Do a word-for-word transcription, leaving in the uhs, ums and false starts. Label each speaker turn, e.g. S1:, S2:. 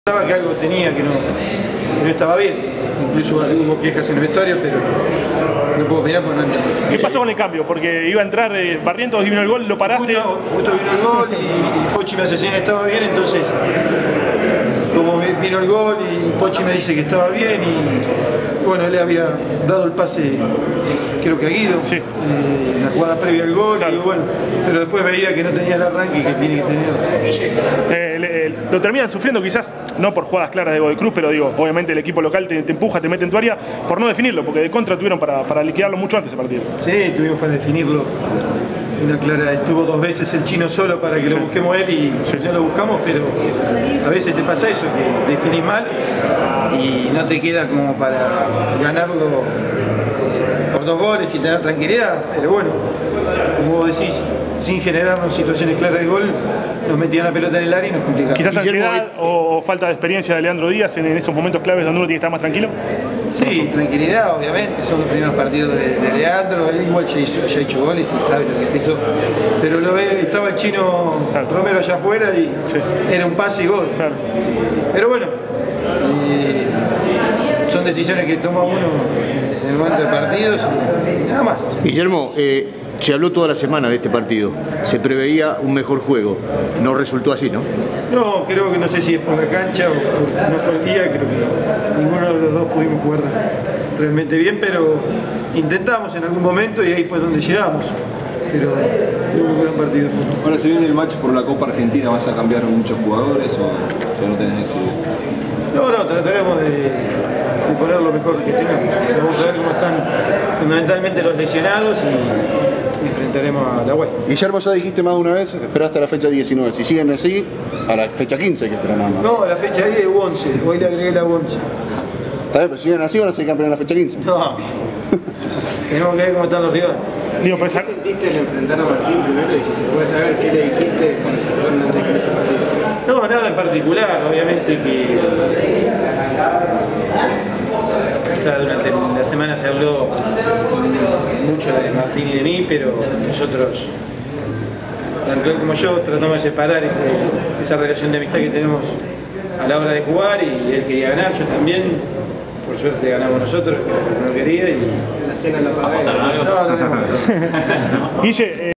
S1: Pensaba que algo tenía que no, que no estaba bien, incluso hubo quejas en el vestuario, pero no puedo opinar porque no entró.
S2: ¿Qué pasó con el cambio? Porque iba a entrar eh, Barrientos, vino el gol, lo paraste.
S1: Justo, justo vino el gol y, y Pochi me hace señal que estaba bien, entonces como vino el gol y Pochi me dice que estaba bien y bueno, él le había dado el pase creo que a Guido,
S2: sí.
S1: eh, en la jugada previa al gol, claro. Y bueno, pero después veía que no tenía el arranque que tiene que tener.
S2: Eh, le, lo terminan sufriendo quizás, no por jugadas claras de Godoy Cruz, pero digo, obviamente el equipo local te, te empuja, te mete en tu área, por no definirlo, porque de contra tuvieron para, para liquidarlo mucho antes ese partido.
S1: Sí, tuvimos para definirlo. Una clara, estuvo dos veces el Chino solo para que sí. Lo busquemos él y sí. No lo buscamos, pero a veces te pasa eso, que definís mal y no te queda como para ganarlo eh, por dos goles y tener tranquilidad, pero bueno, como vos decís, sin generarnos situaciones claras de gol, nos metían la pelota en el área y nos complicaban.
S2: ¿Quizás ansiedad o falta de experiencia de Leandro Díaz en esos momentos claves donde uno tiene que estar más tranquilo?
S1: Sí, tranquilidad, obviamente, son los primeros partidos de, de Leandro, él igual ya, hizo, ya ha hecho goles y sabe lo que es eso, pero lo ve, estaba el Chino claro. Romero allá afuera y sí. Era un pase y gol. Claro. Sí. Pero bueno, eh, son decisiones que toma uno en el momento de partidos y nada más.
S3: Guillermo, eh, se habló toda la semana de este partido, se preveía un mejor juego, no resultó así, ¿no?
S1: No, creo que no sé si es por la cancha o porque no fue el día, creo que ninguno de los dos pudimos jugar realmente bien, pero intentamos en algún momento y ahí fue donde llegamos. Pero fue un gran partido de fútbol.
S4: Ahora se viene el match por la Copa Argentina, ¿vas a cambiar muchos jugadores o no tenés ese?
S1: No, no, trataremos de, de poner lo mejor que tengamos. Vamos a ver cómo están fundamentalmente los lesionados y enfrentaremos a la U E.
S5: Guillermo, ya dijiste más de una vez, esperá hasta la fecha diecinueve. Si siguen así, a la fecha quince hay que esperar nada más.
S1: No, a la fecha diez u once. Hoy le agregué la once.
S5: Está bien, pero si siguen así van a ser campeones en la fecha quince.
S1: No. Tenemos que ver cómo están los rivales.
S6: Digo, ¿qué pensar... sentiste al enfrentar a Martín primero? Y si se puede saber qué le dijiste cuando se jugaron antes de ese partido.
S1: No, nada en particular. Obviamente que... O sea, durante la semana se habló mucho de Martín y de mí, pero nosotros, tanto él como yo, tratamos de separar ese, esa relación de amistad que tenemos a la hora de jugar y él quería ganar, yo también. Por suerte ganamos nosotros, que no quería y...
S6: La cena en la pagada.
S1: No, no, no.
S2: Guille, eh...